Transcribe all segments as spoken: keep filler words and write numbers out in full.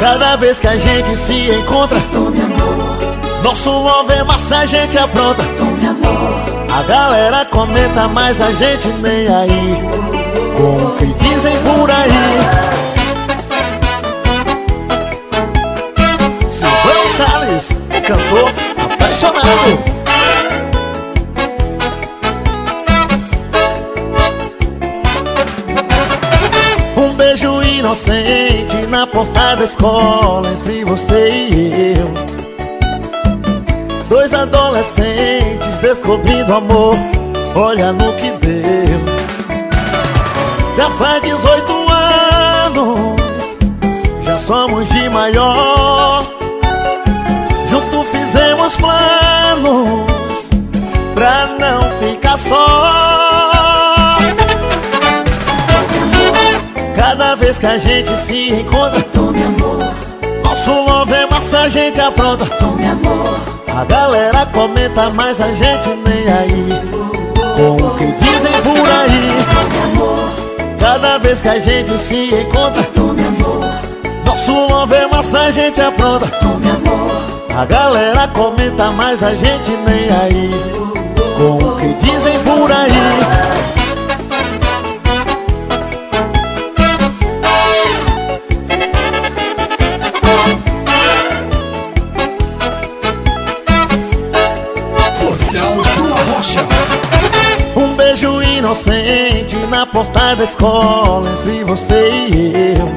Cada vez que a gente se encontra, tome amor. nosso love é massa, a gente apronta. Tome amor. A galera comenta, mas a gente nem aí, com o que dizem por aí. Silvão Salles, cantor apaixonado. Um beijo inocente na porta da escola, entre você e eu. Dois adolescentes descobrindo amor, olha no que deu. Já faz dezoito anos, já somos de maior. Junto fizemos planos pra não ficar só. Cada vez que a gente se encontra, tome amor. nosso love é massa, a gente apronta. Tome amor. A galera comenta, mas a gente nem aí, com o que dizem por aí. Tome amor. Cada vez que a gente se encontra, tome amor. nosso love é massa, a gente apronta. Tome amor. A galera comenta, mas a gente nem aí, com o que dizem por aí. Um beijo inocente na porta da escola, entre você e eu.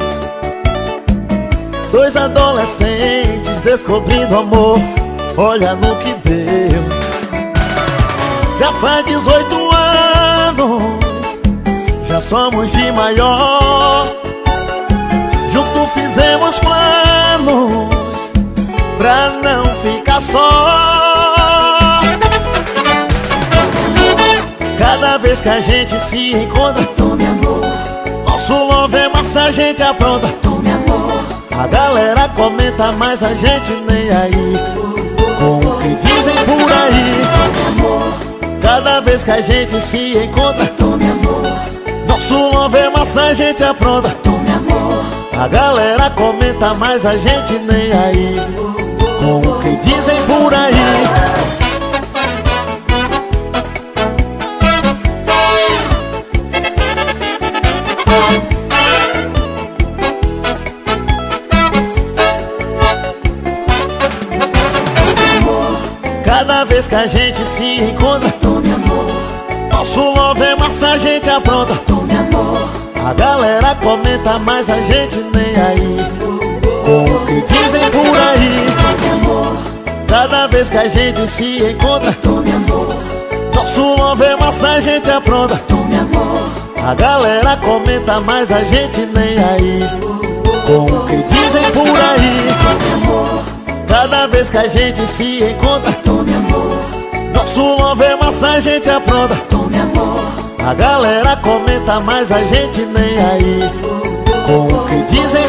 Dois adolescentes descobrindo amor, olha no que deu. Já faz dezoito anos, já somos de maior. Junto fizemos planos pra não ficar só. Cada vez que a gente se encontra, tome amor. nosso love é massa, a gente apronta. Tome amor. A galera comenta, mas a gente nem aí, com o que dizem por aí. Tome amor. Cada vez que a gente se encontra, tome amor. nosso love é massa, a gente apronta. Tome amor. A galera comenta, mas a gente nem aí, com o que dizem por aí. Cada vez que a gente se encontra, tome amor. nosso love é massa, a gente apronta. Tome amor. A galera comenta, mas a gente nem aí, com o que dizem por aí. Tome amor. Cada vez que a gente se encontra, tome amor. nosso love é massa, a gente apronta. Tome amor. A galera comenta, mas a gente nem aí, com o que dizem por aí. Tome amor. Cada vez que a gente se encontra, tome amor. nosso love é massa, a gente apronta. Tome amor. A galera comenta, mas a gente nem aí, com o que dizem